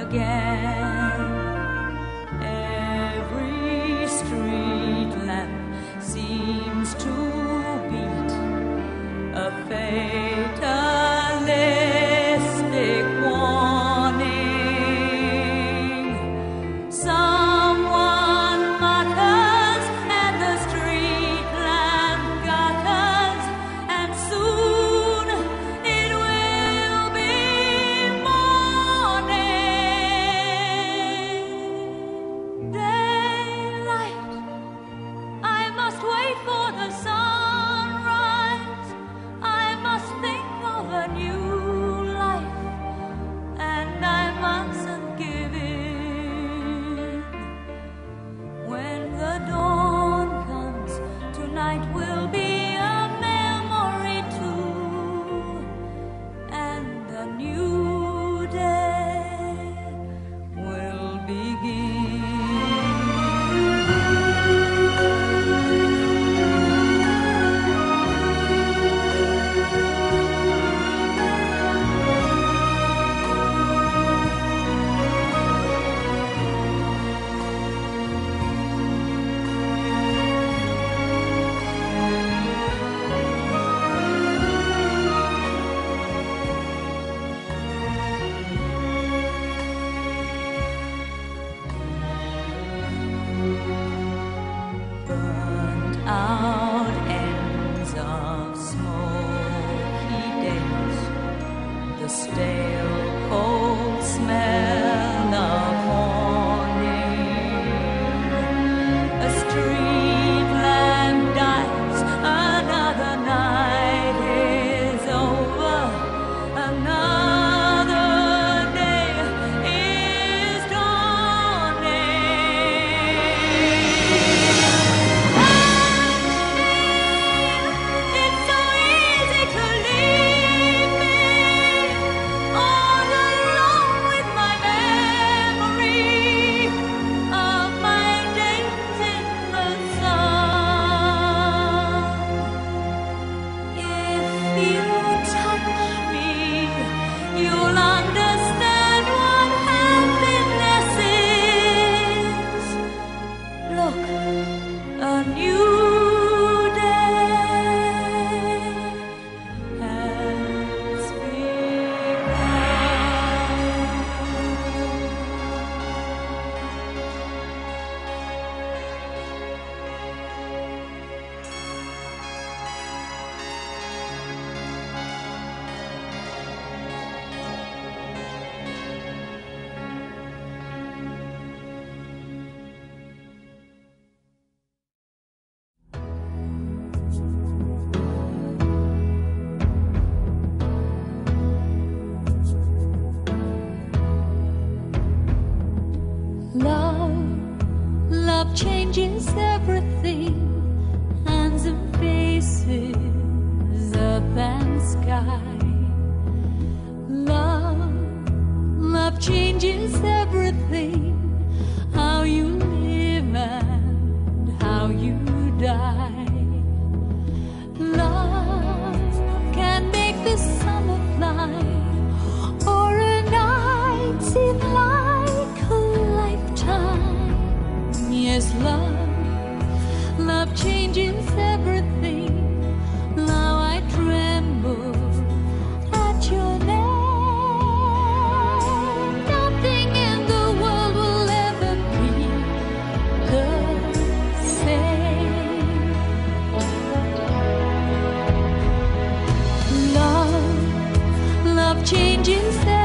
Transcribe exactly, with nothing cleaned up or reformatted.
again. Every street lamp seems to beat a fatalistic warning. Someone mutters and the street lamp gutters, and soon it will be morning. Daylight, I must wait for the sunrise. I must think of a new life, and I mustn't give in. When the dawn comes, tonight will be a memory too, and a new day will begin. Burnt out ends of smoky days, the stale cold smell of morning. A street lamp dies, another night is over, another day is dawning. It's so easy to leave me all alone with my memory of my days in the sun. If you touch me, you'll understand what happiness is. Look, a new day has Love, love changes everything. Hands and faces, earth and sky. Love, love changes everything. How you live and how you die. Love can make the summer fly, or a night seem like a lifetime. Yes, love, love changes everything. Now I tremble at your name. Nothing in the world will ever be the same. Love, love changes everything.